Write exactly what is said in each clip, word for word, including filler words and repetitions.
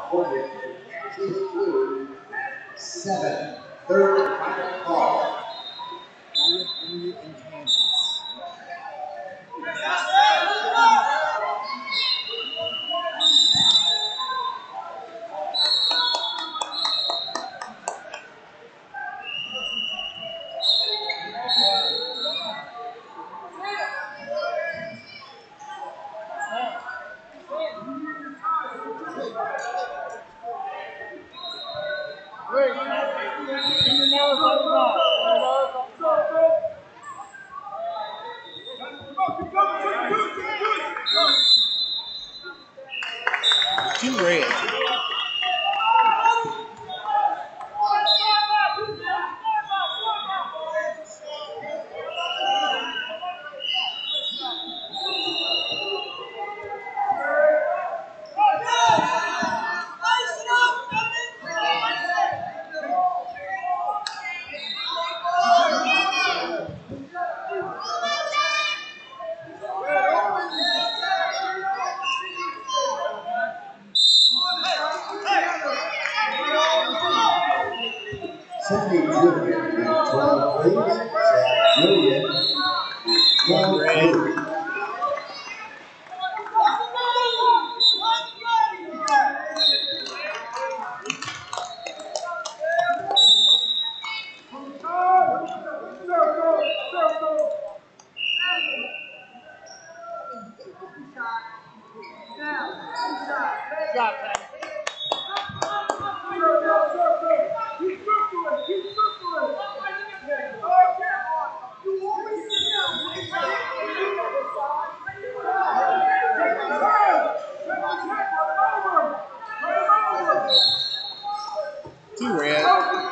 Oregon is blue, seven, third final call. California and Kansas. Two red. Sydney Julian with twelve blues, Zach Julian with twelve blues. Two red.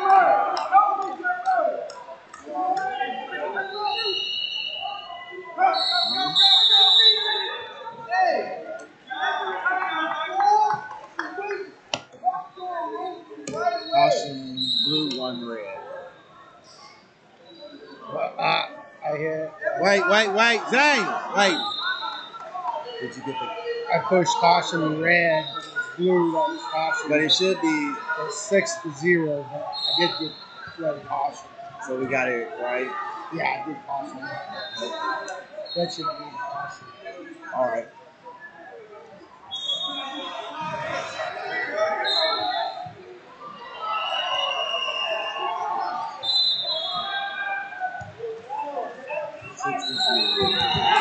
Caution, blue, one red. Well, uh, I hear. Wait, wait, wait, Zane, wait. Did you get the? I pushed caution red. It was blue. That was caution. But it should be it's six to zero. But I did get red caution. So we got it right. Yeah, I did caution. That should be caution. All right. Six to zero.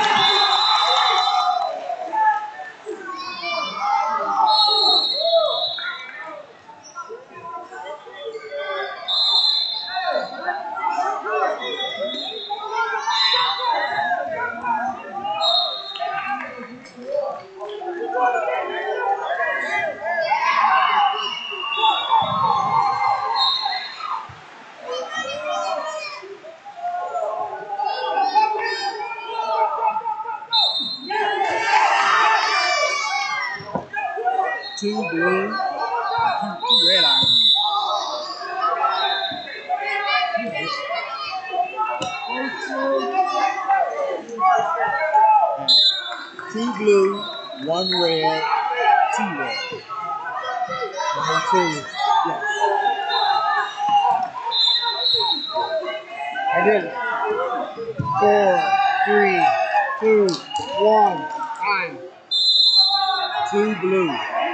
Two blue, two, two red iron. Two blue, one red, two red. Number two, yes. I did it. Four, three, two, one, time. Two blue.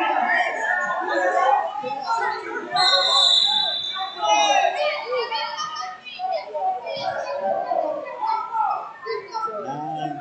Nine,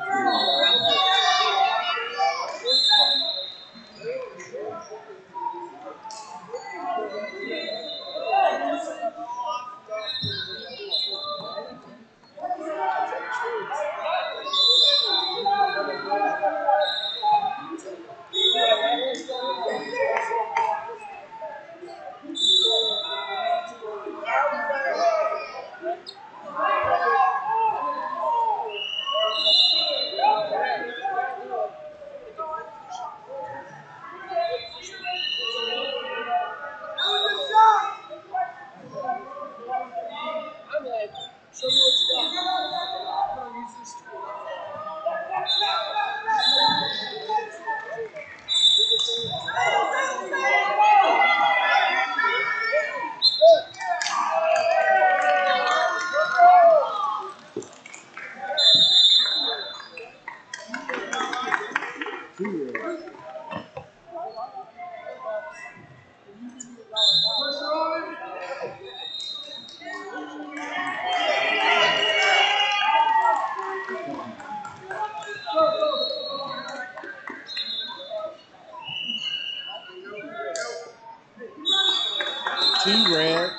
Two red.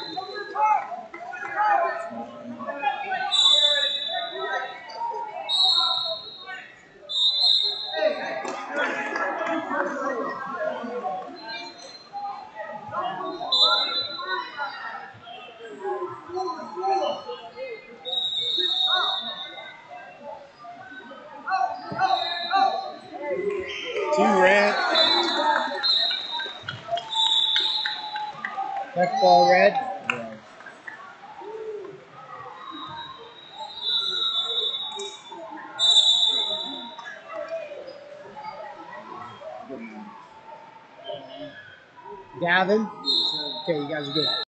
Two red. Next ball red. Yeah. Gavin. Okay, you guys are good.